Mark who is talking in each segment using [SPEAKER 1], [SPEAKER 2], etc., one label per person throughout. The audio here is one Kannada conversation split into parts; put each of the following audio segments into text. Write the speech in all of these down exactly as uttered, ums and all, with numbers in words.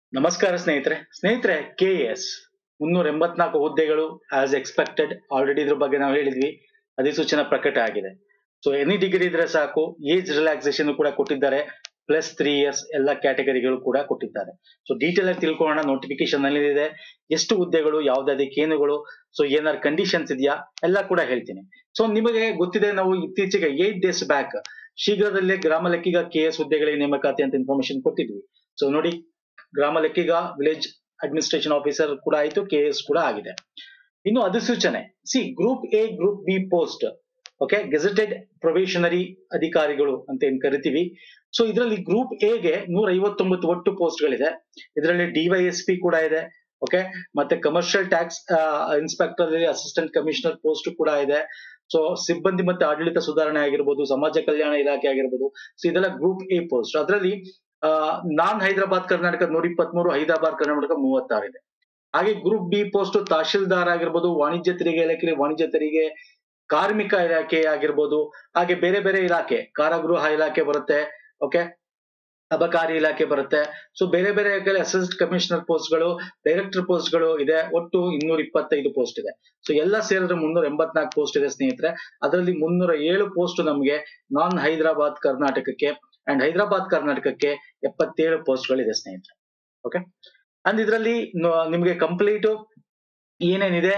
[SPEAKER 1] ನಮಸ್ಕಾರ ಸ್ನೇಹಿತರೆ ಸ್ನೇಹಿತರೆ ಕೆ ಎಸ್ ಮುನ್ನೂರ ಎಂಬತ್ನಾಲ್ಕು ಹುದ್ದೆಗಳು ಆಸ್ ಎಕ್ಸ್ಪೆಕ್ಟೆಡ್ ಆಲ್ರೆಡಿ ಇದ್ರ ಬಗ್ಗೆ ನಾವು ಹೇಳಿದ್ವಿ. ಅಧಿಸೂಚನೆ ಪ್ರಕಟ ಆಗಿದೆ. ಸೊ ಎನಿ ಡಿಗ್ರಿ ಇದ್ರೆ ಸಾಕು, ಏಜ್ ರಿಲ್ಯಾಕ್ಸೇಷನ್ ಕೂಡ ಕೊಟ್ಟಿದ್ದಾರೆ, ಪ್ಲಸ್ ತ್ರೀ ಇಯರ್ಸ್ ಎಲ್ಲ ಕ್ಯಾಟಗರಿಗಳು ಕೂಡ ಕೊಟ್ಟಿದ್ದಾರೆ. ಸೊ ಡೀಟೇಲ್ ಆಗಿ ತಿಳ್ಕೊಳ್ಳೋಣ. ನೋಟಿಫಿಕೇಶನ್ ಅಲ್ಲಿ ಇದೆ ಎಷ್ಟು ಹುದ್ದೆಗಳು, ಯಾವ್ದಾದಕ್ಕೆ ಏನುಗಳು, ಸೊ ಏನಾದ್ರು ಕಂಡೀಷನ್ಸ್ ಇದೆಯಾ ಎಲ್ಲ ಕೂಡ ಹೇಳ್ತೀನಿ. ಸೊ ನಿಮಗೆ ಗೊತ್ತಿದೆ, ನಾವು ಇತ್ತೀಚೆಗೆ ಏಟ್ ಡೇಸ್ ಬ್ಯಾಕ್ ಶೀಘ್ರದಲ್ಲೇ ಗ್ರಾಮ ಲೆಕ್ಕಿಗ ಕೆ ಎಸ್ ಹುದ್ದೆಗಳಿಗೆ ನೇಮಕಾತಿ ಅಂತ ಇನ್ಫಾರ್ಮೇಶನ್ ಕೊಟ್ಟಿದ್ವಿ. ಸೊ ನೋಡಿ, ಗ್ರಾಮ ಲೆಕ್ಕಿಗ ವಿಲೇಜ್ ಅಡ್ಮಿನಿಸ್ಟ್ರೇಷನ್ ಆಫೀಸರ್ ಕೂಡ ಆಯ್ತು, ಕೆ ಎಸ್ ಕೂಡ ಆಗಿದೆ. ಇನ್ನು ಅಧಿಸೂಚನೆ, C group A group B post, okay, gazetted probationary ಅಧಿಕಾರಿಗಳು ಅಂತ ಏನ್ ಕರಿತೀವಿ. ಸೊ ಇದರಲ್ಲಿ ಗ್ರೂಪ್ ಎಗೆ ನೂರ ಐವತ್ತೊಂಬತ್ತು ಒಟ್ಟು ಪೋಸ್ಟ್ ಗಳಿದೆ. ಇದರಲ್ಲಿ ಡಿವೈಎಸ್ಪಿ ಕೂಡ ಇದೆ, ಓಕೆ, ಮತ್ತೆ commercial tax inspector, assistant commissioner post ಕೂಡ ಇದೆ. ಸೊ ಸಿಬ್ಬಂದಿ ಮತ್ತೆ ಆಡಳಿತ ಸುಧಾರಣೆ ಆಗಿರ್ಬೋದು, ಸಮಾಜ ಕಲ್ಯಾಣ ಇಲಾಖೆ ಆಗಿರ್ಬೋದು. ಸೊ ಇದೆಲ್ಲ ಗ್ರೂಪ್ ಎ ಪೋಸ್ಟ್. ಅದರಲ್ಲಿ ನಾನ್ ಹೈದರಾಬಾದ್ ಕರ್ನಾಟಕ ನೂರ ಇಪ್ಪತ್ಮೂರು, ಹೈದರಾಬಾದ್ ಕರ್ನಾಟಕ ಮೂವತ್ತಾರು ಇದೆ. ಹಾಗೆ ಗ್ರೂಪ್ ಬಿ ಪೋಸ್ಟ್ ತಹಶೀಲ್ದಾರ್ ಆಗಿರ್ಬೋದು, ವಾಣಿಜ್ಯ ತೆರಿಗೆ ಇಲಾಖೆ ವಾಣಿಜ್ಯ ತೆರಿಗೆ, ಕಾರ್ಮಿಕ ಇಲಾಖೆ ಆಗಿರ್ಬೋದು, ಹಾಗೆ ಬೇರೆ ಬೇರೆ ಇಲಾಖೆ, ಕಾರಾಗೃಹ ಇಲಾಖೆ ಬರುತ್ತೆ, ಓಕೆ, ಅಬಕಾರಿ ಇಲಾಖೆ ಬರುತ್ತೆ. ಸೊ ಬೇರೆ ಬೇರೆ ಅಸಿಸ್ಟೆಂಟ್ ಕಮಿಷನರ್ ಪೋಸ್ಟ್ ಗಳು, ಡೈರೆಕ್ಟರ್ ಪೋಸ್ಟ್ ಗಳು ಇದೆ. ಒಟ್ಟು ಇನ್ನೂರ ಇಪ್ಪತ್ತೈದು ಪೋಸ್ಟ್ ಇದೆ. ಸೊ ಎಲ್ಲ ಸೇರಿದ್ರೆ ಮುನ್ನೂರ ಎಂಬತ್ನಾಲ್ಕು ಪೋಸ್ಟ್ ಇದೆ ಸ್ನೇಹಿತರೆ. ಅದರಲ್ಲಿ ಮುನ್ನೂರ ಏಳು ಪೋಸ್ಟ್ ನಮಗೆ ನಾನ್ ಹೈದರಾಬಾದ್ ಕರ್ನಾಟಕಕ್ಕೆ ಅಂಡ್ ಹೈದರಾಬಾದ್ ಕರ್ನಾಟಕಕ್ಕೆ ಎಪ್ಪತ್ತೇಳು ಪೋಸ್ಟ್ ಗಳಿದೆ ಸ್ನೇಹಿತರೆ. ಓಕೆ, ಅಂಡ್ ಇದರಲ್ಲಿ ನಿಮ್ಗೆ ಕಂಪ್ಲೀಟ್ ಏನೇನಿದೆ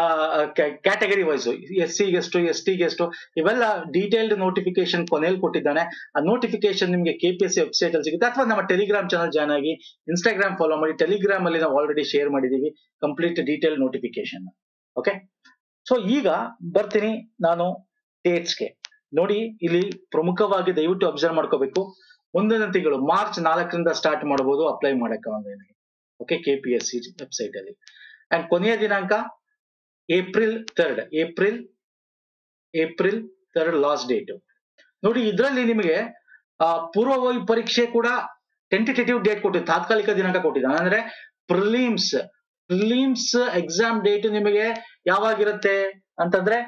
[SPEAKER 1] ಕ್ಯಾಟಗರಿ ವೈಸ್, ಎಸ್ ಸಿ ಗೆಷ್ಟು, ಎಸ್ ಟಿ ಗೆಷ್ಟು, ಇವೆಲ್ಲ ಡೀಟೇಲ್ಡ್ ನೋಟಿಫಿಕೇಶನ್ ಕೊನೆಯಲ್ಲಿ ಕೊಟ್ಟಿದ್ದಾನೆ. ಆ ನೋಟಿಫಿಕೇಶನ್ ನಿಮ್ಗೆ K P S C website ಅಲ್ಲಿ ಸಿಗುತ್ತೆ, ಅಥವಾ ನಮ್ಮ ಟೆಲಿಗ್ರಾಮ್ ಚಾನಲ್ ಜಾಯ್ನ್ ಆಗಿ ಇನ್ಸ್ಟಾಗ್ರಾಮ್ ಫಾಲೋ ಮಾಡಿ. ಟೆಲಿಗ್ರಾಮ್ ಅಲ್ಲಿ ನಾವು ಆಲ್ರೆಡಿ ಶೇರ್ ಮಾಡಿದೀವಿ complete detail notification. Okay, so ಈಗ ಬರ್ತೀನಿ ನಾನು ಡೇಟ್ಸ್ಗೆ. ನೋಡಿ, ಇಲ್ಲಿ ಪ್ರಮುಖವಾಗಿ ದಯವಿಟ್ಟು ಅಬ್ಸರ್ವ್ ಮಾಡ್ಕೋಬೇಕು. ಮುಂದಿನ ತಿಂಗಳು ಮಾರ್ಚ್ ನಾಲ್ಕರಿಂದ ಸ್ಟಾರ್ಟ್ ಮಾಡಬಹುದು ಅಪ್ಲೈ ಮಾಡಕ್ಕೆ. Okay, K P S C website ಅಲ್ಲಿ. ಅಂಡ್ ಕೊನೆಯ ದಿನಾಂಕ April third, April April third last date. ನೋಡಿ, ಇದರಲ್ಲಿ ನಿಮಗೆ ಪೂರ್ವಭಾವಿ ಪರೀಕ್ಷೆ ಕೂಡ ಟೆಂಟೇಟಿವ್ ಡೇಟ್ ಕೊಟ್ಟಿದ್ದು, ತಾತ್ಕಾಲಿಕ ದಿನಾಂಕ ಕೊಟ್ಟಿದ್ದಾನೆ. ಅಂದ್ರೆ ಪ್ರಿಲಿಮ್ಸ್ ಪ್ರಿಲಿಮ್ಸ್ ಎಕ್ಸಾಮ್ ಡೇಟ್ ನಿಮಗೆ ಯಾವಾಗಿರುತ್ತೆ ಅಂತಂದ್ರೆ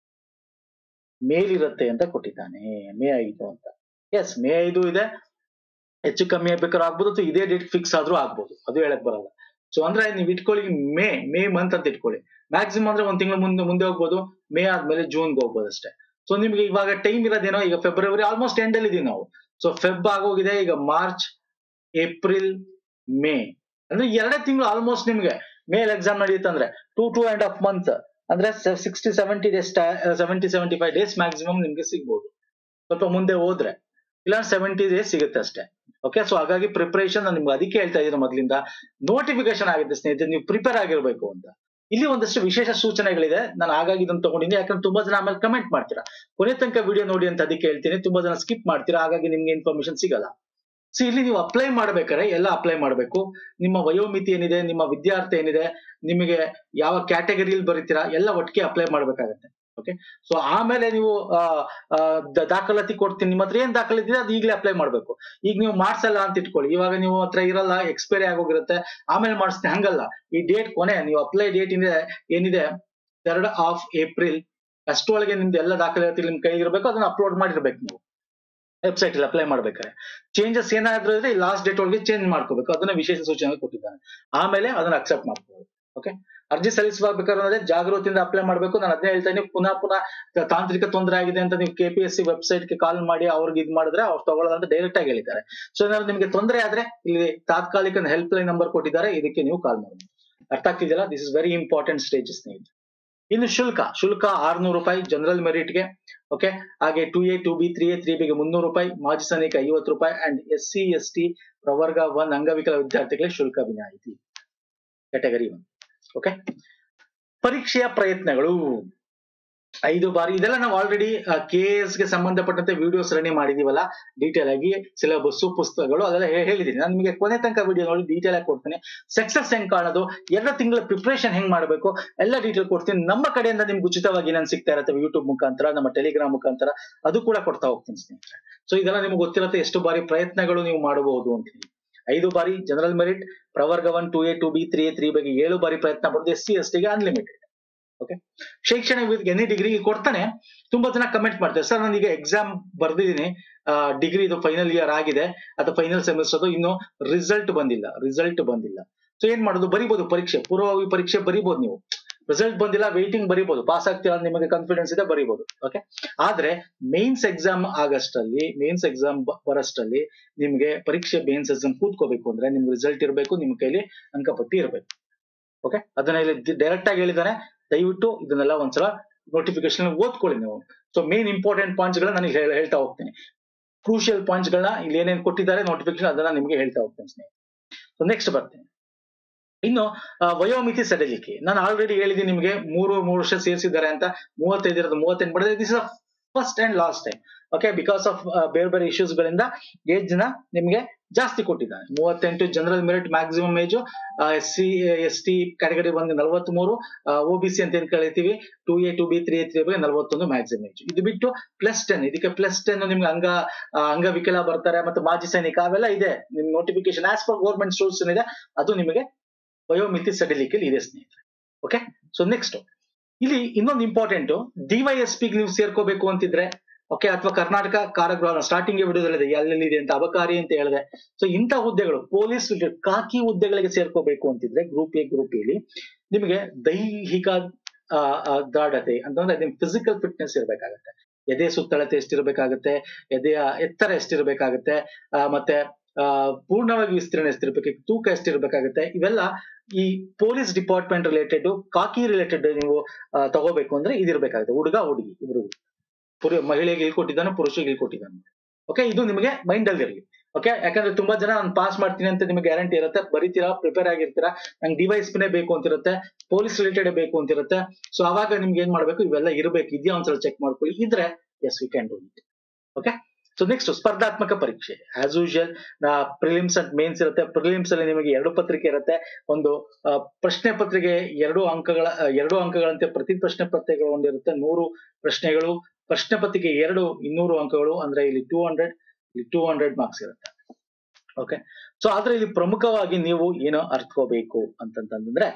[SPEAKER 1] ಮೇಲಿರುತ್ತೆ ಅಂತ ಕೊಟ್ಟಿದ್ದಾನೆ, ಮೇ ಐದು ಅಂತ. ಎಸ್, ಮೇ ಐದು ಇದೆ, ಹೆಚ್ಚು ಕಮ್ಮಿ ಬೇಕಾದ್ರೂ ಆಗ್ಬೋದು, ಅಥವಾ ಇದೇ ಡೇಟ್ ಫಿಕ್ಸ್ ಆದ್ರೂ ಆಗ್ಬೋದು, ಅದು ಹೇಳಕ್ ಬರಲ್ಲ. ಸೊ ಅಂದ್ರೆ ನೀವು ಇಟ್ಕೊಳ್ಳಿ ಮೇ ಮೇ ಮಂತ್ ಅಂತ ಇಟ್ಕೊಳ್ಳಿ. ಮ್ಯಾಕ್ಸಿಮಮ್ ಅಂದ್ರೆ ಒಂದ್ ತಿಂಗಳು ಮುಂದೆ ಮುಂದೆ ಹೋಗ್ಬೋದು, ಮೇ ಆದ್ಮೇಲೆ ಜೂನ್ಗೆ ಹೋಗ್ಬೋದು ಅಷ್ಟೇ. ಸೊ ನಿಮ್ಗೆ ಇವಾಗ ಟೈಮ್ ಇರೋದೇನೋ, ಈಗ ಫೆಬ್ರವರಿ ಆಲ್ಮೋಸ್ಟ್ ಎಂಡ್ ಅಲ್ಲಿ ಇದೀವಿ ನಾವು. ಸೊ ಫೆಬ್ ಆಗೋಗಿದೆ, ಈಗ ಮಾರ್ಚ್, ಏಪ್ರಿಲ್, ಮೇ, ಅಂದ್ರೆ ಎರಡೇ ತಿಂಗಳು ಆಲ್ಮೋಸ್ಟ್ ನಿಮ್ಗೆ. ಮೇಲ್ ಎಕ್ಸಾಮ್ ನಡೆಯುತ್ತೆ ಅಂದ್ರೆ two two and half month, ಅಂದ್ರೆ sixty seventy days seventy seventy five days maximum ನಿಮ್ಗೆ ಸಿಗ್ಬೋದು. ಸ್ವಲ್ಪ ಮುಂದೆ ಹೋದ್ರೆ ಇಲ್ಲ ಸೆವೆಂಟಿ ಡೇಸ್ ಸಿಗುತ್ತೆ ಅಷ್ಟೇ. ಓಕೆ, ಸೊ ಹಾಗಾಗಿ ಪ್ರಿಪರೇಷನ್ ನಾನು ನಿಮ್ಗೆ ಅದಕ್ಕೆ ಹೇಳ್ತಾ ಇದ್ದೀನಿ, ಮೊದಲಿಂದ ನೋಟಿಫಿಕೇಶನ್ ಆಗಿದೆ ಸ್ನೇಹಿತರೆ, ನೀವು ಪ್ರಿಪೇರ್ ಆಗಿರ್ಬೇಕು ಅಂತ. ಇಲ್ಲಿ ಒಂದಷ್ಟು ವಿಶೇಷ ಸೂಚನೆಗಳಿದೆ, ನಾನು ಹಾಗಾಗಿ ಇದನ್ನು ತಗೊಂಡಿದ್ದೀನಿ. ಯಾಕಂದ್ರೆ ತುಂಬಾ ಜನ ಆಮೇಲೆ ಕಮೆಂಟ್ ಮಾಡ್ತೀರಾ, ಕೊನೆ ತನಕ ವಿಡಿಯೋ ನೋಡಿ ಅಂತ ಅದಕ್ಕೆ ಹೇಳ್ತೀನಿ. ತುಂಬಾ ಜನ ಸ್ಕಿಪ್ ಮಾಡ್ತೀರಾ, ಹಾಗಾಗಿ ನಿಮ್ಗೆ ಇನ್ಫಾರ್ಮೇಶನ್ ಸಿಗಲ್ಲ. ಸೊ ಇಲ್ಲಿ ನೀವು ಅಪ್ಲೈ ಮಾಡ್ಬೇಕಾದ್ರೆ ಎಲ್ಲ ಅಪ್ಲೈ ಮಾಡ್ಬೇಕು. ನಿಮ್ಮ ವಯೋಮಿತಿ ಏನಿದೆ, ನಿಮ್ಮ ವಿದ್ಯಾರ್ಥಿ ಏನಿದೆ, ನಿಮಗೆ ಯಾವ ಕ್ಯಾಟಗರಿಯಲ್ಲಿ ಬರೀತೀರಾ ಎಲ್ಲ ಒಟ್ಟಿಗೆ ಅಪ್ಲೈ ಮಾಡ್ಬೇಕಾಗತ್ತೆ. ಓಕೆ, ಸೊ ಆಮೇಲೆ ನೀವು ದಾಖಲಾತಿ ಕೊಡ್ತೀನಿ, ನಿಮ್ಮ ಹತ್ರ ಏನ್ ದಾಖಲಾತಿ ಇದೆ ಅದು ಈಗಲೇ ಅಪ್ಲೈ ಮಾಡ್ಬೇಕು. ಈಗ ನೀವು ಮಾಡ್ಸಲ್ಲ ಅಂತ ಇಟ್ಕೊಳ್ಳಿ, ಇವಾಗ ನೀವು ಹತ್ರ ಇರಲ್ಲ, ಎಕ್ಸ್ಪೈರಿ ಆಗೋಗಿರುತ್ತೆ, ಆಮೇಲೆ ಮಾಡಿಸ್ತೀನಿ, ಹಂಗಲ್ಲ. ಈ ಡೇಟ್ ಕೊನೆ, ನೀವು ಅಪ್ಲೈ ಡೇಟ್ ಇದೆ ಏನಿದೆ ಥರ್ಡ್ ಆಫ್ ಏಪ್ರಿಲ್ ಅಷ್ಟೊಳಗೆ ನಿಮ್ದು ಎಲ್ಲ ದಾಖಲಾತಿ ನಿಮ್ ಕೈಗೆ ಇರಬೇಕು, ಅದನ್ನ ಅಪ್ಲೋಡ್ ಮಾಡಿರ್ಬೇಕು ನೀವು ವೆಬ್ಸೈಟ್ ಅಲ್ಲಿ ಅಪ್ಲೈ ಮಾಡ್ಬೇಕಾದ್ರೆ. ಚೇಂಜಸ್ ಏನಾದ್ರೂ ಇದ್ರೆ ಲಾಸ್ಟ್ ಡೇಟ್ ಒಳಗೆ ಚೇಂಜ್ ಮಾಡ್ಕೋಬೇಕು, ಅದನ್ನ ವಿಶೇಷ ಸೂಚನೆ ಕೊಟ್ಟಿದ್ದಾನೆ. ಆಮೇಲೆ ಅದನ್ನ ಅಕ್ಸೆಪ್ಟ್ ಮಾಡ್ಕೋಬೇಕು. ಓಕೆ, ಅರ್ಜಿ ಸಲ್ಲಿಸಬೇಕಾದ್ರೆ ಜಾಗೃತಿಯಿಂದ ಅಪ್ಲೈ ಮಾಡ್ಬೇಕು. ನಾನು ಅದನ್ನೇ ಹೇಳ್ತಾ ಇದ್ದೀನಿ, ಪುನಃ ಪುನಃ ತಾಂತ್ರಿಕ ತೊಂದರೆ ಆಗಿದೆ ಅಂತ ನೀವು K P S C website ಗೆ ಕಾಲ್ ಮಾಡಿ ಅವ್ರಿಗೆ ಇದು ಮಾಡಿದ್ರೆ ಅವ್ರು ತಗೊಳ್ಳೋದಂತ ಡೈರೆಕ್ಟ್ ಆಗಿ ಹೇಳಿದ್ದಾರೆ. ಸೊ ಏನಾದ್ರು ನಿಮ್ಗೆ ತೊಂದರೆ ಆದ್ರೆ ಇಲ್ಲಿ ತಾತ್ಕಾಲಿಕ ಹೆಲ್ಪ್ ಲೈನ್ ನಂಬರ್ ಕೊಟ್ಟಿದ್ದಾರೆ, ಇದಕ್ಕೆ ನೀವು ಕಾಲ್ ಮಾಡಿ. ಅರ್ಥ ಆಗ್ತಿದೆಯಲ್ಲ? This is very important stage ಸ್ನೇಹಿತರೆ. ಇನ್ನು ಶುಲ್ಕ ಶುಲ್ಕ ಆರ್ನೂರು ರೂಪಾಯಿ ಜನರಲ್ ಮೆರಿಟ್ ಗೆ. ಓಕೆ, ಹಾಗೆ two A two B three A three ಬಿಗೆ ಮುನ್ನೂರು ರೂಪಾಯಿ, ಮಾಜಿ ಸೈನಿಕ ಐವತ್ತು ರೂಪಾಯಿ, and S C S T ಪ್ರವರ್ಗ ಒನ್ ಅಂಗವಿಕಲ ವಿದ್ಯಾರ್ಥಿಗಳಿಗೆ ಶುಲ್ಕ ವಿನಾಯಿತಿ ಕ್ಯಾಟಗರಿ ಒನ್. ಓಕೆ, ಪರೀಕ್ಷೆಯ ಪ್ರಯತ್ನಗಳು ಐದು ಬಾರಿ, ಇದೆಲ್ಲ ನಾವು ಆಲ್ರೆಡಿ ಕೆ ಎಸ್ ಗೆ ಸಂಬಂಧಪಟ್ಟಂತೆ ವಿಡಿಯೋಸ್ ರೆಡಿ ಮಾಡಿದೀವಲ್ಲ, ಡೀಟೇಲ್ ಆಗಿ ಸಿಲೆಬಸ್ ಪುಸ್ತಕಗಳು ಅದೆಲ್ಲ ಹೇಳಿದೀನಿ. ನಾನು ನಿಮಗೆ ಕೊನೆ ತನಕ ವಿಡಿಯೋ ನೋಡಿ ಡೀಟೇಲ್ ಆಗಿ ಕೊಡ್ತೀನಿ. ಸಕ್ಸಸ್ ಹೆಂಗ್ ಕಾಣೋದು, ಎರಡು ತಿಂಗಳ ಪ್ರಿಪರೇಷನ್ ಹೆಂಗ್ ಮಾಡಬೇಕು ಎಲ್ಲ ಡೀಟೇಲ್ ಕೊಡ್ತೀನಿ. ನಮ್ಮ ಕಡೆಯಿಂದ ನಿಮ್ಗೆ ಉಚಿತವಾಗಿ ಏನೇನು ಸಿಗ್ತಾ ಇರುತ್ತೆ ಯೂಟ್ಯೂಬ್ ಮುಖಾಂತರ, ನಮ್ಮ ಟೆಲಿಗ್ರಾಮ್ ಮುಖಾಂತರ, ಅದು ಕೂಡ ಕೊಡ್ತಾ ಹೋಗ್ತೀನಿ ಸ್ನೇಹಿತರೆ. ಸೊ ಇದೆಲ್ಲ ನಿಮ್ಗೆ ಗೊತ್ತಿರುತ್ತೆ ಎಷ್ಟು ಬಾರಿ ಪ್ರಯತ್ನಗಳು ನೀವು ಮಾಡಬಹುದು ಅಂತ. ಐದು ಬಾರಿ ಜನರಲ್ ಮೆರಿಟ್, ಪ್ರವರ್ಗ one two A two B three A three ಬಗ್ಗೆ ಏಳು ಬಾರಿ ಪ್ರಯತ್ನ ಪಡೋದು, ಎಸ್ ಸಿ ಎಸ್ ಟಿಗೆ ಅನ್ಲಿಮಿಟೆಡ್. ಓಕೆ, ಶೈಕ್ಷಣಿಕ ಎನಿ ಡಿಗ್ರಿ ಕೊಡ್ತಾನೆ. ತುಂಬಾ ಜನ ಕಮೆಂಟ್ ಮಾಡ್ತಾರೆ, ಸರ್ ನಾನೀಗ ಎಕ್ಸಾಮ್ ಬರ್ದಿದ್ದೀನಿ, ಡಿಗ್ರಿ ಇದು ಫೈನಲ್ ಇಯರ್ ಆಗಿದೆ ಅಥವಾ ಫೈನಲ್ ಸೆಮಿಸ್ಟರ್ ಇನ್ನು ರಿಸಲ್ಟ್ ಬಂದಿಲ್ಲ ರಿಸಲ್ಟ್ ಬಂದಿಲ್ಲ ಸೊ ಏನ್ ಮಾಡೋದು ಬರಿಬಹುದು ಪರೀಕ್ಷೆ ಪೂರ್ವಭಾವಿ ಪರೀಕ್ಷೆ ಬರಿಬಹುದು ನೀವು ರಿಸಲ್ಟ್ ಬಂದಿಲ್ಲ ವೇಟಿಂಗ್ ಬರಿಬಹುದು ಪಾಸ್ ಆಗ್ತೀರಾ ನಿಮಗೆ ಕಾನ್ಫಿಡೆನ್ಸ್ ಇದೆ ಬರಿಬಹುದು ಓಕೆ ಆದ್ರೆ ಮೇನ್ಸ್ ಎಕ್ಸಾಮ್ ಆಗಸ್ಟ್ ಅಲ್ಲಿ ಮೇನ್ಸ್ ಎಕ್ಸಾಮ್ ಬರಷ್ಟಲ್ಲಿ ನಿಮ್ಗೆ ಪರೀಕ್ಷೆ ಮೇನ್ಸ್ ಎಕ್ಸಾಮ್ ಕೂತ್ಕೋಬೇಕು ಅಂದ್ರೆ ನಿಮ್ಗೆ ರಿಸಲ್ಟ್ ಇರಬೇಕು ನಿಮ್ ಕೈಲಿ ಅಂಕಪಟ್ಟಿ ಇರಬೇಕು ಓಕೆ ಅದನ್ನ ಇಲ್ಲಿ ಡೈರೆಕ್ಟ್ ಆಗಿ ಹೇಳಿದಾನೆ ದಯವಿಟ್ಟು ಇದನ್ನೆಲ್ಲ ಒಂದ್ಸಲ ನೋಟಿಫಿಕೇಶನ್ ಓದ್ಕೊಳ್ಳಿ ನೀವು ಸೊ ಮೇನ್ ಇಂಪಾರ್ಟೆಂಟ್ ಪಾಯಿಂಟ್ಸ್ ಗಳನ್ನ ನಾನು ಹೇಳ್ತಾ ಹೋಗ್ತೀನಿ ಕ್ರೂಷಿಯಲ್ ಪಾಯಿಂಟ್ಸ್ ಗಳನ್ನ ಇಲ್ಲಿ ಏನೇನ್ ಕೊಟ್ಟಿದ್ದಾರೆ ನೋಟಿಫಿಕೇಶನ್ ಅದನ್ನ ನಿಮ್ಗೆ ಹೇಳ್ತಾ ಹೋಗ್ತೇನೆ ಸ್ನೇಹಿತರೆ ಸೊ ನೆಕ್ಸ್ಟ್ ಬರ್ತೀನಿ ಇನ್ನು ವಯೋಮಿತಿ ಸಡಿಲಿಕೆ ನಾನು ಆಲ್ರೆಡಿ ಹೇಳಿದ್ದೀನಿ ನಿಮಗೆ ಮೂರು ಮೂರು ವರ್ಷ ಸೇರಿಸಿದ್ದಾರೆ ಅಂತ ಮೂವತ್ತೈದು ಇರೋದು ಮೂವತ್ತೆಂಟು ಮಾಡಿದ್ರೆ this is first and last time okay because of ಬೇರೆ ಬೇರೆ ಇಶ್ಯೂಸ್ ಗಳಿಂದ ಏಜ್ ನ ನಿಮ್ಗೆ ಜಾಸ್ತಿ ಕೊಟ್ಟಿದ್ದಾನೆ ಮೂವತ್ತೆಂಟು general merit maximum age S C S T category ಬಂದು ನಲವತ್ತ್ ಮೂರು ಒ ಬಿ ಸಿ ಅಂತ ಏನ್ ಕಳಿತೀವಿ two A two B three A three B ನಲವತ್ತೊಂದು ಮ್ಯಾಕ್ಸಿಮಮ್ ಏಜ್ ಇದು ಬಿಟ್ಟು ಪ್ಲಸ್ ಟೆನ್ ಇದಕ್ಕೆ ಪ್ಲಸ್ ಟೆನ್ ನಿಮ್ಗೆ ಅಂಗ ಅಂಗವಿಕಲ ಬರ್ತಾರೆ ಮತ್ತೆ ಮಾಜಿ ಸೈನಿಕ ಅವೆಲ್ಲ ಇದೆ ನಿಮ್ notification as per government rules ಏನಿದೆ ಅದು ನಿಮಗೆ ವಯೋಮಿತಿ ಸಡಿಲಿಕೆ ಇದೆ ಸ್ನೇಹಿತರೆ ಓಕೆ ಸೊ ನೆಕ್ಸ್ಟ್ ಇಲ್ಲಿ ಇನ್ನೊಂದು ಇಂಪಾರ್ಟೆಂಟ್ ಡಿವೈಎಸ್ಪಿ ನೀವು ಸೇರ್ಕೋಬೇಕು ಅಂತಿದ್ರೆ ಓಕೆ ಅಥವಾ ಕರ್ನಾಟಕ ಕಾರಾಗೃಹ ಸ್ಟಾರ್ಟಿಂಗ್ ವಿಡಿಯೋದಲ್ಲಿದೆ ಎಲ್ಲೆಲ್ಲಿದೆ ಅಂತ ಅಬಕಾರಿ ಅಂತ ಹೇಳಿದೆ ಸೊ ಇಂಥ ಹುದ್ದೆಗಳು ಪೊಲೀಸ್ ಕಾಕಿ ಹುದ್ದೆಗಳಿಗೆ ಸೇರ್ಕೋಬೇಕು ಅಂತಿದ್ರೆ ಗ್ರೂಪ್ ಎ ಗ್ರೂಪ್ ಎಲ್ಲಿ ನಿಮಗೆ ದೈಹಿಕ ದಾಢತೆ ಅಂತಂದ್ರೆ ನಿಮ್ ಫಿಸಿಕಲ್ ಫಿಟ್ನೆಸ್ ಇರ್ಬೇಕಾಗತ್ತೆ ಎದೆ ಸುತ್ತಳತೆ ಎಷ್ಟಿರ್ಬೇಕಾಗತ್ತೆ ಎದೆಯ ಎತ್ತರ ಎಷ್ಟಿರ್ಬೇಕಾಗತ್ತೆ ಮತ್ತೆ ಆ ಪೂರ್ಣವಾಗಿ ವಿಸ್ತೀರ್ಣ ಎಷ್ಟಿರ್ಬೇಕು ತೂಕ ಎಷ್ಟಿರ್ಬೇಕಾಗುತ್ತೆ ಇವೆಲ್ಲ ಈ police department related khaki related ನೀವು ತಗೋಬೇಕು ಅಂದ್ರೆ ಇದಿರ್ಬೇಕಾಗುತ್ತೆ ಹುಡುಗ ಹುಡುಗಿ ಇಬ್ರು ಪುರು ಮಹಿಳೆಗೆ ಇಳ್ಕೊಟ್ಟಿದ್ದಾನೆ ಪುರುಷಗೆ ಇಳ್ಕೊಟ್ಟಿದ್ದಾನೆ ಓಕೆ ಇದು ನಿಮಗೆ ಮೈಂಡ್ ಅಲ್ಲಿ ಇರಲಿ ಓಕೆ ಯಾಕಂದ್ರೆ ತುಂಬಾ ಜನ ನಾನು ಪಾಸ್ ಮಾಡ್ತೀನಿ ಅಂತ ನಿಮಗೆ ಗ್ಯಾರಂಟಿ ಇರುತ್ತೆ ಬರೀತೀರಾ ಪ್ರಿಪೇರ್ ಆಗಿರ್ತೀರಾ ನಂಗೆ ಡಿವೈಸ್ ಪಿನೇ ಬೇಕು ಅಂತಿರುತ್ತೆ ಪೊಲೀಸ್ ರಿಲೇಟೆಡ್ ಬೇಕು ಅಂತಿರುತ್ತೆ ಸೊ ಅವಾಗ ನಿಮ್ಗೆ ಏನ್ ಮಾಡ್ಬೇಕು ಇವೆಲ್ಲ ಇರಬೇಕು ಇದೆಯಾ ಒಂದ್ಸಲ ಚೆಕ್ ಮಾಡ್ಕೊಳ್ಳಿ ಇದ್ರೆ yes we can do it okay so next ಸ್ಪರ್ಧಾತ್ಮಕ ಪರೀಕ್ಷೆ as usual prelims and mains ಇರುತ್ತೆ ಪ್ರಿಲಿಮ್ಸ್ ಅಲ್ಲಿ ನಿಮಗೆ ಎರಡು ಪತ್ರಿಕೆ ಇರುತ್ತೆ ಒಂದು ಪ್ರಶ್ನೆ ಪತ್ರಿಕೆ ಎರಡು ಅಂಕಗಳ ಎರಡು ಅಂಕಗಳಂತೆ ಪ್ರತಿ ಪ್ರಶ್ನೆ ಪತ್ರಿಕೆಗಳು ಒಂದಿರುತ್ತೆ ನೂರು ಪ್ರಶ್ನೆಗಳು ಪ್ರಶ್ನೆ ಪತ್ರಿಕೆ ಎರಡು ಇನ್ನೂರು ಅಂಕಗಳು ಅಂದ್ರೆ ಇಲ್ಲಿ ಟೂ ಹಂಡ್ರೆಡ್ ಇಲ್ಲಿ ಟೂ ಹಂಡ್ರೆಡ್ ಮಾರ್ಕ್ಸ್ ಇರುತ್ತೆ ಓಕೆ ಸೊ ಆದ್ರೆ ಇಲ್ಲಿ ಪ್ರಮುಖವಾಗಿ ನೀವು ಏನು ಅರ್ಥಕೋಬೇಕು ಅಂತಂತಂದ್ರೆ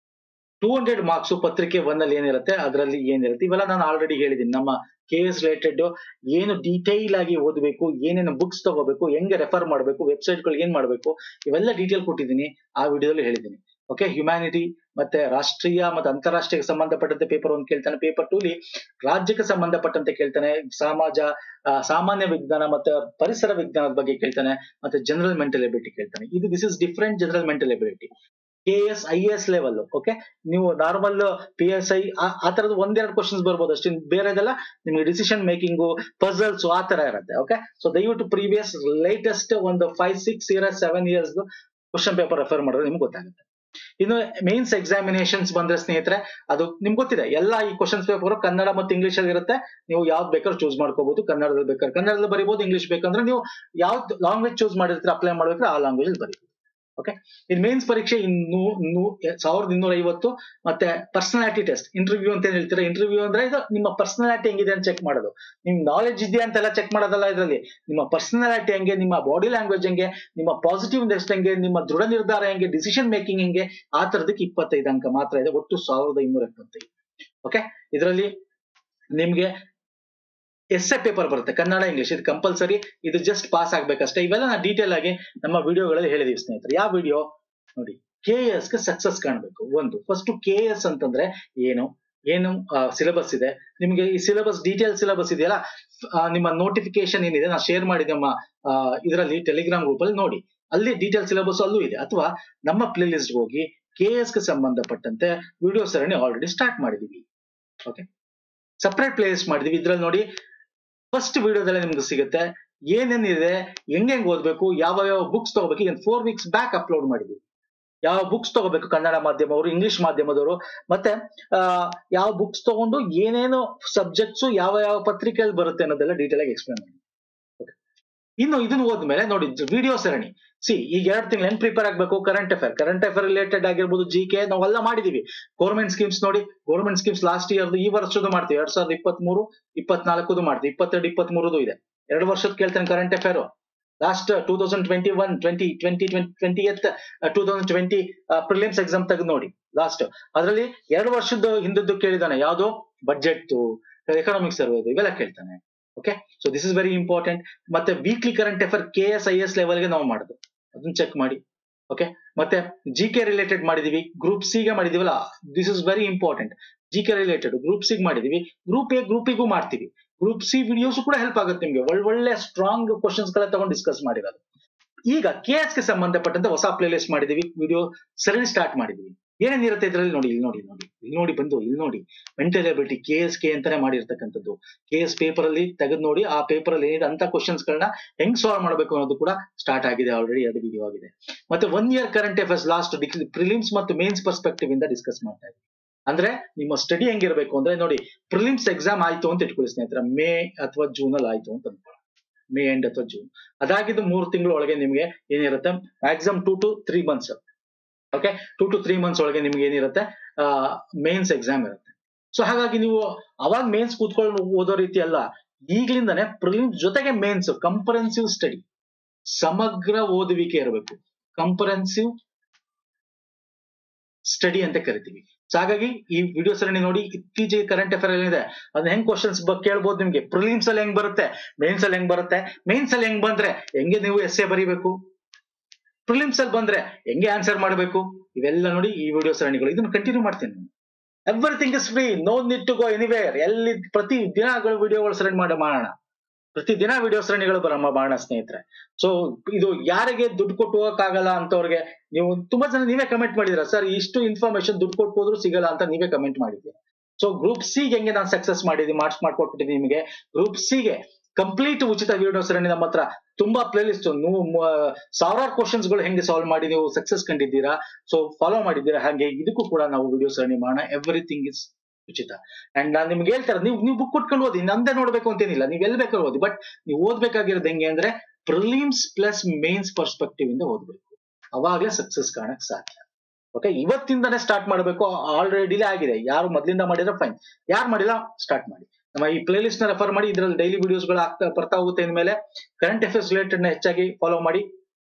[SPEAKER 1] ಟೂ ಹಂಡ್ರೆಡ್ ಮಾರ್ಕ್ಸ್ ಪತ್ರಿಕೆ ಒನ್ ಅಲ್ಲಿ ಏನಿರುತ್ತೆ ಅದರಲ್ಲಿ ಏನಿರುತ್ತೆ ಇವೆಲ್ಲ ನಾನು ಆಲ್ರೆಡಿ ಹೇಳಿದ್ದೀನಿ ನಮ್ಮ ಕೆ ಎಸ್ ರಿಲೇಟೆಡ್ ಏನು ಡೀಟೈಲ್ ಆಗಿ ಓದಬೇಕು ಏನೇನು ಬುಕ್ಸ್ ತಗೋಬೇಕು ಹೆಂಗೆ ರೆಫರ್ ಮಾಡಬೇಕು ವೆಬ್ಸೈಟ್ ಗಳು ಏನ್ ಮಾಡಬೇಕು ಇವೆಲ್ಲ ಡೀಟೇಲ್ ಕೊಟ್ಟಿದ್ದೀನಿ ಆ ವಿಡಿಯೋದಲ್ಲಿ ಹೇಳಿದ್ದೀನಿ ಓಕೆ ಹ್ಯುಮ್ಯಾನಿಟಿ ಮತ್ತೆ ರಾಷ್ಟ್ರೀಯ ಮತ್ತೆ ಅಂತಾರಾಷ್ಟ್ರೀಯಕ್ಕೆ ಸಂಬಂಧಪಟ್ಟಂತೆ ಪೇಪರ್ ಒಂದು ಕೇಳ್ತಾನೆ ಪೇಪರ್ ಟೂಲಿ ರಾಜ್ಯಕ್ಕೆ ಸಂಬಂಧಪಟ್ಟಂತೆ ಕೇಳ್ತಾನೆ ಸಮಾಜ ಸಾಮಾನ್ಯ ವಿಜ್ಞಾನ ಮತ್ತೆ ಪರಿಸರ ವಿಜ್ಞಾನದ ಬಗ್ಗೆ ಕೇಳ್ತಾನೆ ಮತ್ತೆ ಜನರಲ್ ಮೆಂಟಲ್ ಎಬಿಲಿಟಿ ಕೇಳ್ತಾನೆ ಇದು this is different general mental ability K S I S level okay ನೀವು ನಾರ್ಮಲ್ ಪಿ ಎಸ್ ಐ ಆ ತರದ ಒಂದೆರಡು ಕ್ವಶನ್ಸ್ ಬರ್ಬೋದು ಅಷ್ಟೇ ಬೇರೆದೆಲ್ಲ ನಿಮ್ಗೆ ಡಿಸಿಷನ್ ಮೇಕಿಂಗು ಪಜಲ್ಸ್ ಆ ತರ ಇರುತ್ತೆ ಓಕೆ ಸೊ ದಯವಿಟ್ಟು ಪ್ರೀವಿಯಸ್ ಲೇಟೆಸ್ಟ್ ಒಂದು five six years seven years question paper refer ಮಾಡಿದ್ರೆ ನಿಮ್ಗೆ ಗೊತ್ತಾಗುತ್ತೆ ಇನ್ನು ಮೇನ್ಸ್ ಎಕ್ಸಾಮಿನೇಷನ್ಸ್ ಬಂದ್ರೆ ಸ್ನೇಹಿತರೆ ಅದು ನಿಮ್ಗೆ ಗೊತ್ತಿದೆ ಎಲ್ಲ ಈ ಕ್ವಶನ್ಸ್ ಪೇಪರ್ ಕನ್ನಡ ಮತ್ತು ಇಂಗ್ಲಿಷ್ ಅಲ್ಲಿ ಇರುತ್ತೆ ನೀವು ಯಾವ್ದು ಬೇಕಾದ್ರೂ ಚೂಸ್ ಮಾಡ್ಕೋಬಹುದು ಕನ್ನಡದಲ್ಲಿ ಬೇಕಾದ್ರೆ ಕನ್ನಡದಲ್ಲಿ ಬರೀಬಹುದು ಇಂಗ್ಲಿಷ್ ಬೇಕಂದ್ರೆ ನೀವು ಯಾವ್ದು ಲ್ಯಾಂಗ್ವೇಜ್ ಚೂಸ್ ಮಾಡಿರ್ತೀರ ಅಪ್ಲೈ ಮಾಡ್ಬೇಕ್ರೆ ಆ ಲ್ಯಾಂಗ್ವೇಜ್ ಅಲ್ಲಿ ಬರೀಬಹುದು ಓಕೆ ಇನ್ ಮೇನ್ಸ್ ಪರೀಕ್ಷೆ ಇನ್ನು ಸಾವಿರದ ಇನ್ನೂರ ಐವತ್ತು ಮತ್ತೆ ಪರ್ಸನಾಲಿಟಿ ಟೆಸ್ಟ್ ಇಂಟರ್ವ್ಯೂ ಅಂತ ಏನ್ ಹೇಳ್ತೀರಾ ಇಂಟರ್ವ್ಯೂ ಅಂದ್ರೆ ಇದು ನಿಮ್ಮ ಪರ್ಸನಾಲಿಟಿ ಹೆಂಗಿದೆ ಅಂತ ಚೆಕ್ ಮಾಡೋದು ನಿಮ್ ನಾಲೆಜ್ ಇದೆಯಾ ಅಂತೆಲ್ಲ ಚೆಕ್ ಮಾಡೋದಲ್ಲ ಇದರಲ್ಲಿ ನಿಮ್ಮ ಪರ್ಸನಾಲಿಟಿ ಹೆಂಗೆ ನಿಮ್ಮ ಬಾಡಿ ಲ್ಯಾಂಗ್ವೇಜ್ ಹೆಂಗೆ ನಿಮ್ಮ ಪಾಸಿಟಿವ್ ನೆಸ್ಟ್ ಹೆಂಗೆ ನಿಮ್ಮ ದೃಢ ನಿರ್ಧಾರ ಹೆಂಗೆ ಡಿಸಿಷನ್ ಮೇಕಿಂಗ್ ಹೆಂಗೆ ಆ ತರದಕ್ಕೆ ಇಪ್ಪತ್ತೈದು ಅಂಕ ಮಾತ್ರ ಇದೆ ಒಟ್ಟು ಸಾವಿರದ ಇನ್ನೂರ ಎಪ್ಪತ್ತೈದು ಓಕೆ ಇದರಲ್ಲಿ ನಿಮ್ಗೆ ಎಸ್ ಎ ಪೇಪರ್ ಬರುತ್ತೆ ಕನ್ನಡ ಇಂಗ್ಲಿಷ್ ಇದು ಕಂಪಲ್ಸರಿ ಇದು ಜಸ್ಟ್ ಪಾಸ್ ಆಗ್ಬೇಕಷ್ಟೇ ಇವೆಲ್ಲ ನಾನು ಡೀಟೇಲ್ ಆಗಿ ನಮ್ಮ ವಿಡಿಯೋಗಳಲ್ಲಿ ಹೇಳಿದೀವಿ ಸ್ನೇಹಿತರೆ ಯಾವ ವಿಡಿಯೋ ನೋಡಿ ಕೆ ಎಸ್ ಗೆ ಸಕ್ಸಸ್ ಕಾಣಬೇಕು ಒಂದು ಫಸ್ಟ್ ಕೆ ಎಸ್ ಅಂತಂದ್ರೆ ಏನು ಏನು ಸಿಲೆಬಸ್ ಇದೆ ನಿಮ್ಗೆ ಈ ಸಿಲೆಬಸ್ ಡೀಟೇಲ್ ಸಿಲೆಬಸ್ ಇದೆಯಲ್ಲ ನಿಮ್ಮ ನೋಟಿಫಿಕೇಶನ್ ಏನಿದೆ ನಾನು ಶೇರ್ ಮಾಡಿದೆ ನಮ್ಮ ಇದರಲ್ಲಿ ಟೆಲಿಗ್ರಾಮ್ ಗ್ರೂಪ್ ಅಲ್ಲಿ ನೋಡಿ ಅಲ್ಲಿ ಡೀಟೇಲ್ ಸಿಲೆಬಸ್ ಅಲ್ಲೂ ಇದೆ ಅಥವಾ ನಮ್ಮ ಪ್ಲೇ ಲಿಸ್ಟ್ ಹೋಗಿ ಕೆ ಎಸ್ ಗೆ ಸಂಬಂಧಪಟ್ಟಂತೆ ವಿಡಿಯೋ ಸರಣಿ ಆಲ್ರೆಡಿ ಸ್ಟಾರ್ಟ್ ಮಾಡಿದೀವಿ ಓಕೆ ಸಪರೇಟ್ ಪ್ಲೇ ಲಿಸ್ಟ್ ಮಾಡಿದೀವಿ ಇದ್ರಲ್ಲಿ ನೋಡಿ ಫಸ್ಟ್ ವಿಡಿಯೋದಲ್ಲಿ ನಿಮ್ಗೆ ಸಿಗುತ್ತೆ ಏನೇನಿದೆ ಹೆಂಗ್ ಹೆಂಗ್ ಓದ್ಬೇಕು ಯಾವ ಯಾವ ಬುಕ್ಸ್ ತಗೋಬೇಕು ಈಗ ಫೋರ್ ವೀಕ್ಸ್ ಬ್ಯಾಕ್ ಅಪ್ಲೋಡ್ ಮಾಡಿದೀವಿ ಯಾವ ಬುಕ್ಸ್ ತಗೋಬೇಕು ಕನ್ನಡ ಮಾಧ್ಯಮದವರು ಇಂಗ್ಲಿಷ್ ಮಾಧ್ಯಮದವರು ಮತ್ತೆ ಆ ಯಾವ ಬುಕ್ಸ್ ತಗೊಂಡು ಏನೇನು ಸಬ್ಜೆಕ್ಟ್ಸ್ ಯಾವ ಯಾವ ಪತ್ರಿಕೆಯಲ್ಲಿ ಬರುತ್ತೆ ಅನ್ನೋದೆಲ್ಲ ಡೀಟೇಲ್ ಆಗಿ ಎಕ್ಸ್ಪ್ಲೇನ್ ಮಾಡಿ ಇನ್ನು ಇದನ್ನ ಹೋದ್ಮೇಲೆ ನೋಡಿ ವಿಡಿಯೋ ಸರಣಿ ಸಿ ಈಗ ಎರಡು ತಿಂಗಳು ಹೆಂಗ್ ಪ್ರಿಪೇರ್ ಆಗ್ಬೇಕು current affair current affair related ಆಗಿರ್ಬೋದು ಜಿ ಕೆ ನಾವೆಲ್ಲ ಮಾಡಿದೀವಿ ಗೌರ್ಮೆಂಟ್ ಸ್ಕೀಮ್ಸ್ ನೋಡಿ ಗೌರ್ಮೆಂಟ್ ಸ್ಕೀಮ್ಸ್ ಲಾಸ್ಟ್ ಇಯರ್ ಈ ವರ್ಷದ್ದು ಮಾಡ್ತೀವಿ ಎರಡ್ ಸಾವಿರದ ಇಪ್ಪತ್ತ್ ಮೂರು ಇಪ್ಪತ್ನಾಲ್ಕದು ಮಾಡ್ತೀವಿ ಇಪ್ಪತ್ತೆರಡು ಇಪ್ಪತ್ತ್ ಮೂರದು ಇದೆ ಎರಡು ವರ್ಷದ ಕೇಳ್ತೇನೆ current affair last two thousand twenty one twenty twenty twenty ಎತ್ two thousand twenty prelims exam ತೆಗೆದು ನೋಡಿ ಲಾಸ್ಟ್ ಅದರಲ್ಲಿ ಎರಡು ವರ್ಷದ ಹಿಂದದ್ದು ಕೇಳಿದಾನೆ ಯಾವ್ದು ಬಜೆಟ್ ಎಕನಾಮಿಕ್ಸ್ ಸರ್ವೆ ಇವೆಲ್ಲ ಕೇಳ್ತಾನೆ okay, so this is very important. ಮತ್ತೆ weekly current affair K S I S ಲೆವೆಲ್ಗೆ ನಾವು ಮಾಡುದು, ಅದನ್ನ ಚೆಕ್ ಮಾಡಿ. ಓಕೆ, ಮತ್ತೆ ಜಿ ಕೆ ರಿಲೇಟೆಡ್ ಮಾಡಿದೀವಿ, ಗ್ರೂಪ್ ಸಿ ಗೆ ಮಾಡಿದೀವಲ್ಲ, this is very important. G K related group C ಮಾಡಿದೀವಿ, ಗ್ರೂಪ್ ಎ ಗ್ರೂಪಿಗೂ ಮಾಡ್ತೀವಿ. ಗ್ರೂಪ್ ಸಿ ವಿಡಿಯೋಸ್ ಕೂಡ ಹೆಲ್ಪ್ ಆಗುತ್ತೆ ನಿಮ್ಗೆ, ಒಳ್ಳೆ ಸ್ಟ್ರಾಂಗ್ ಕ್ವಶನ್ಸ್ ಗಳ ತಗೊಂಡು ಡಿಸ್ಕಸ್ ಮಾಡಿರೋದು. ಈಗ ಕೆ ಎಸ್ ಗೆ ಸಂಬಂಧಪಟ್ಟಂತೆ ಹೊಸ ಪ್ಲೇ ಲಿಸ್ಟ್ ಮಾಡಿದೀವಿ, ವಿಡಿಯೋ ಸರಣಿ ಸ್ಟಾರ್ಟ್ ಮಾಡಿದೀವಿ. ಏನೇನಿರುತ್ತೆ ಇದ್ರಲ್ಲಿ ನೋಡಿ, ಇಲ್ಲಿ ನೋಡಿ ನೋಡಿ ಇಲ್ಲಿ ನೋಡಿ ಬಂದು ಇಲ್ಲಿ ನೋಡಿ, mental ability K S K ಅಂತಾನೆ ಮಾಡಿರ್ತಕ್ಕಂಥದ್ದು. ಕೆ ಎಸ್ ಪೇಪರ್ ಅಲ್ಲಿ ತೆಗೆದು ನೋಡಿ, ಆ ಪೇಪರ್ ಅಲ್ಲಿ ಏನಿದೆ ಅಂತ ಕ್ವಶನ್ಸ್ ಗಳನ್ನ ಹೆಂಗ್ ಸಾಲ್ವ್ ಮಾಡಬೇಕು ಅನ್ನೋದು ಕೂಡ ಸ್ಟಾರ್ಟ್ ಆಗಿದೆ ಆಲ್ರೆಡಿ, ಅದು ವಿಡಿಯೋ ಆಗಿದೆ. ಮತ್ತೆ one year current affairs last prelims ಮತ್ತು ಮೇನ್ಸ್ ಪರ್ಸ್ಪೆಕ್ಟಿವ್ ಇಂದ ಡಿಸ್ಕಸ್ ಮಾಡ್ತಾ ಇದ್ದೀವಿ. ಅಂದ್ರೆ ನಿಮ್ಮ ಸ್ಟಡಿ ಹೆಂಗಿರ್ಬೇಕು ಅಂದ್ರೆ ನೋಡಿ, ಪ್ರಿಲಿಮ್ಸ್ ಎಕ್ಸಾಮ್ ಆಯ್ತು ಅಂತ ಇಟ್ಕೊಳ್ಳಿ ಸ್ನೇಹಿತರೆ, ಮೇ ಅಥವಾ ಜೂನ್ ಅಲ್ಲಿ ಆಯ್ತು ಅಂತ ಅನ್ಕೊಳ್ಳಿ, ಮೇ ಎಂಡ್ ಅಥವಾ ಜೂನ್. ಅದಾಗಿದ್ದು ಮೂರು ತಿಂಗಳ ಒಳಗೆ ನಿಮ್ಗೆ ಏನಿರುತ್ತೆ, maximum two to three months okay, two to three months ಒಳಗೆ ನಿಮ್ಗೆ ಏನಿರುತ್ತೆ, ಮೇನ್ಸ್ ಎಕ್ಸಾಮ್ ಇರುತ್ತೆ. ಸೊ ಹಾಗಾಗಿ ನೀವು ಅವಾಗ ಮೇನ್ಸ್ ಕೂತ್ಕೊಂಡು ಓದೋ ರೀತಿ ಅಲ್ಲ, ಈಗ್ಲಿಂದಾನೆ ಪ್ರಿಲಿಮ್ಸ್ ಜೊತೆಗೆ ಮೇನ್ಸ್ ಕಂಪರೆನ್ಸಿವ್ ಸ್ಟಡಿ, ಸಮಗ್ರ ಓದುವಿಕೆ ಇರಬೇಕು, ಕಂಪರೆನ್ಸಿವ್ ಸ್ಟಡಿ ಅಂತ ಕರಿತೀವಿ. ಸೊ ಹಾಗಾಗಿ ಈ ವಿಡಿಯೋ ಸರಣಿ ನೋಡಿ, ಇತ್ತೀಚೆಗೆ ಕರೆಂಟ್ ಅಫೇರ್ ಏನಿದೆ ಅದನ್ನ ಹೆಂಗ್ ಕ್ವಶನ್ಸ್ ಕೇಳ್ಬೋದು ನಿಮ್ಗೆ, ಪ್ರಿಲಿಮ್ಸ್ ಅಲ್ಲಿ ಹೆಂಗ್ ಬರುತ್ತೆ, ಮೇನ್ಸ್ ಅಲ್ಲಿ ಹೆಂಗ್ ಬರುತ್ತೆ, ಮೇನ್ಸ್ ಅಲ್ಲಿ ಹೆಂಗ್ ಬಂದ್ರೆ ಹೆಂಗೆ ನೀವು ಎಸ್ ಎ ಬರೀಬೇಕು, ಪ್ರಿಲಿಮ್ಸ್ ಅಲ್ಲಿ ಬಂದ್ರೆ ಹೆಂಗೆ ಆನ್ಸರ್ ಮಾಡಬೇಕು, ಇವೆಲ್ಲ ನೋಡಿ ಈ ವಿಡಿಯೋ ಸರಣಿಗಳು. ಇದನ್ನ ಕಂಟಿನ್ಯೂ ಮಾಡ್ತೀನಿ. Everything is free, no need to go anywhere. ಎಲ್ಲಿ ಪ್ರತಿ ದಿನಗಳು ವಿಡಿಯೋಗಳು ಸರಣಿ ಮಾಡಿ ಮಾಡೋಣ, ಪ್ರತಿ ದಿನ ವಿಡಿಯೋ ಸರಣಿಗಳು ಬರಮ್ಮ ಮಾಡೋಣ ಸ್ನೇಹಿತರೆ. ಸೊ ಇದು ಯಾರಿಗೆ ದುಡ್ಡು ಕೊಟ್ಟು ಹೋಗಕ್ಕಾಗಲ್ಲ ಅಂತವ್ರಿಗೆ, ನೀವು ತುಂಬಾ ಜನ ನೀವೇ ಕಮೆಂಟ್ ಮಾಡಿದಿರ, ಸರ್ ಇಷ್ಟು ಇನ್ಫಾರ್ಮೇಶನ್ ದುಡ್ಡು ಕೊಟ್ಟು ಹೋದ್ರು ಸಿಗಲ್ಲ ಅಂತ ನೀವೇ ಕಮೆಂಟ್ ಮಾಡಿದ್ದೀರಾ. ಸೊ ಗ್ರೂಪ್ ಸಿ ಹೆಂಗೆ ನಾನು ಸಕ್ಸಸ್ ಮಾಡಿದ್ದೀನಿ, ಮಾರ್ಕ್ಸ್ ಮಾಡ್ಕೊಟ್ಬಿಟ್ಟಿದ್ದೀನಿ ನಿಮಗೆ. ಗ್ರೂಪ್ ಸಿ ಗೆ ಕಂಪ್ಲೀಟ್ ಉಚಿತ ವಿಡಿಯೋ ಸರಣಿ ನಮ್ಮ ಹತ್ರ ತುಂಬಾ ಪ್ಲೇ ಲಿಸ್ಟ್, ನೀವು ಸಾವಿರಾರು ಕ್ವಶನ್ಸ್ ಗಳು ಹೆಂಗೆ ಸಾಲ್ವ್ ಮಾಡಿ ನೀವು ಸಕ್ಸಸ್ ಕಂಡಿದ್ದೀರಾ, ಸೊ ಫಾಲೋ ಮಾಡಿದ್ದೀರಾ. ಹಾಗೆ ಇದಕ್ಕೂ ಕೂಡ ನಾವು ವಿಡಿಯೋ ಸರಣಿ ಮಾಡೋಣ. ಎವ್ರಿಥಿಂಗ್ ಇಸ್ ಉಚಿತ. ಅಂಡ್ ನಾನು ನಿಮ್ಗೆ ಹೇಳ್ತಾರೆ, ನೀವು ನೀವು ಬುಕ್ ಕೊಟ್ಕೊಂಡು ಓದಿ, ನಂದೇ ನೋಡ್ಬೇಕು ಅಂತೇನಿಲ್ಲ, ನೀವು ಎಲ್ಲಿ ಬೇಕಾದ್ರೂ ಓದಿ. ಬಟ್ ನೀವು ಓದ್ಬೇಕಾಗಿರೋದು ಹೆಂಗೆ ಅಂದ್ರೆ ಪ್ರಿಲಿಮ್ಸ್ ಪ್ಲಸ್ ಮೇನ್ಸ್ ಪರ್ಸ್ಪೆಕ್ಟಿವ್ ಇಂದ ಓದ್ಬೇಕು, ಅವಾಗಲೇ ಸಕ್ಸಸ್ ಕಾಣಕ್ ಸಾಧ್ಯ. ಓಕೆ, ಇವತ್ತಿಂದಾನೇ ಸ್ಟಾರ್ಟ್ ಮಾಡಬೇಕು. ಆಲ್ರೆಡಿ ಡಿಲೇ ಆಗಿದೆ, ಯಾರು ಮೊದಲಿಂದ ಮಾಡಿದ್ರೆ ಫೈನ್, ಯಾರು ಮಾಡಿಲ್ಲ ಸ್ಟಾರ್ಟ್ ಮಾಡಿ. ನಮ್ಮ ಈ ಪ್ಲೇ ಲಿಸ್ಟ್ ನ ರೆಫರ್ ಮಾಡಿ, ಇದರಲ್ಲಿ ಡೈಲಿ ವಿಡಿಯೋಸ್ ಗಳು ಆಗ್ತಾ ಬರ್ತಾ ಹೋಗುತ್ತೆ. ಇನ್ಮೇಲೆ ಕರೆಂಟ್ ಅಫೇರ್ಸ್ ರಿಲೇಟೆಡ್ ನ ಹೆಚ್ಚಾಗಿ ಫಾಲೋ ಮಾಡಿ,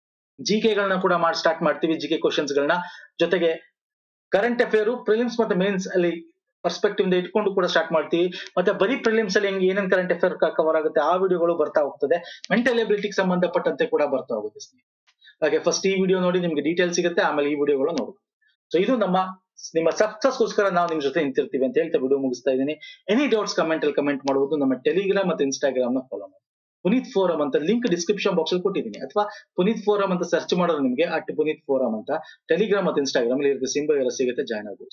[SPEAKER 1] ಜಿ ಕೆ ಗಳನ್ನ ಕೂಡ ಮಾಡಿ ಸ್ಟಾರ್ಟ್ ಮಾಡ್ತೀವಿ, ಜಿ ಕೆ ಕ್ವಶನ್ಸ್ ಗಳನ್ನ. ಜೊತೆಗೆ ಕರೆಂಟ್ ಅಫೇರ್ ಪ್ರಿಲಿಮ್ಸ್ ಮತ್ತೆ ಮೇನ್ಸ್ ಅಲ್ಲಿ ಪರ್ಸ್ಪೆಕ್ಟಿವ್ ಇಂದ ಇಟ್ಕೊಂಡು ಕೂಡ ಸ್ಟಾರ್ಟ್ ಮಾಡ್ತೀವಿ. ಮತ್ತೆ ಬರೀ ಪ್ರಿಲಿಮ್ಸ್ ಅಲ್ಲಿ ಹೆಂಗೆ ಏನೇನ್ ಕರೆಂಟ್ ಅಫೇರ್ ಕವರ್ ಆಗುತ್ತೆ ಆ ವಿಡಿಯೋಗಳು ಬರ್ತಾ ಹೋಗ್ತದೆ. ಮೆಂಟಲ್ ಎಬಿಲಿಟಿಗೆ ಸಂಬಂಧಪಟ್ಟಂತೆ ಕೂಡ ಬರ್ತಾ ಹೋಗುತ್ತೆ ಸ್ನೇಹಿತರೆ. ಹಾಗೆ ಫಸ್ಟ್ ಈ ವಿಡಿಯೋ ನೋಡಿ, ನಿಮ್ಗೆ ಡೀಟೇಲ್ ಸಿಗುತ್ತೆ, ಆಮೇಲೆ ಈ ವಿಡಿಯೋಗಳು ನೋಡ್ಬೋದು. ಸೊ ಇದು ನಮ್ಮ ನಿಮ್ಮ ಸಕ್ಸಸ್ಗೋಸ್ಕರ ನಾವು ನಿಮ್ ಜೊತೆ ನಿಂತಿರ್ತೀವಿ ಅಂತ ಹೇಳ್ತಾ ವಿಡಿಯೋ ಮುಗಿಸ್ತಾ ಇದ್ದೀನಿ. ಎನಿ ಡೌಟ್ಸ್ ಕಮೆಂಟ್ ಅಲ್ಲಿ ಕಮೆಂಟ್ ಮಾಡಬಹುದು. ನಮ್ಮ ಟೆಲಿಗ್ರಾಮ್ ಮತ್ತೆ ಇನ್ಸ್ಟಾಗ್ರಾಮ್ ನ ಫಾಲೋ ಮಾಡಿ. ಪುನೀತ್ ಫೋರಂ ಅಂತ ಲಿಂಕ್ ಡಿಸ್ಕ್ರಿಪ್ಷನ್ ಬಾಕ್ಸ್ ಅಲ್ಲಿ ಕೊಟ್ಟಿದ್ದೀನಿ, ಅಥವಾ ಪುನೀತ್ ಫೋರಂ ಅಂತ ಸರ್ಚ್ ಮಾಡೋದು ನಿಮಗೆ ಅಟ್ ಪುನೀತ್ ಫೋರಂ ಅಂತ ಟೆಲಿಗ್ರಾಮ್ ಮತ್ತೆ ಇನ್ಸ್ಟಾಗ್ರಾಮ್ ಅಲ್ಲಿ ಇರುತ್ತೆ, ಸಿಂಬಲ್ ಎಲ್ಲ ಸಿಗುತ್ತೆ, ಜಾಯ್ನ್ ಆಗೋದು.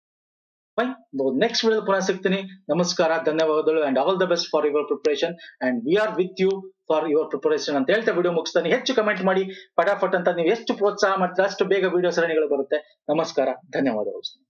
[SPEAKER 1] ಫೈನ್, ನೆಕ್ಸ್ಟ್ ವಿಡಿಯೋ ಪುನಃ ಸಿಗ್ತೀನಿ. ನಮಸ್ಕಾರ, ಧನ್ಯವಾದಗಳು, and all the best for your preparation, and we are with you for your preparation ಅಂತ ಹೇಳ್ತಾ ವಿಡಿಯೋ ಮುಗಿಸ್ತಾನೆ. ಹೆಚ್ಚು ಕಮೆಂಟ್ ಮಾಡಿ, ಫಟಾಫಟ್ ಅಂತ ನೀವು ಎಷ್ಟು ಪ್ರೋತ್ಸಾಹ ಮಾಡ್ತೀರಾ ಅಷ್ಟು ಬೇಗ ವಿಡಿಯೋ ಸರಣಿಗಳು ಬರುತ್ತೆ. ನಮಸ್ಕಾರ, ಧನ್ಯವಾದಗಳು.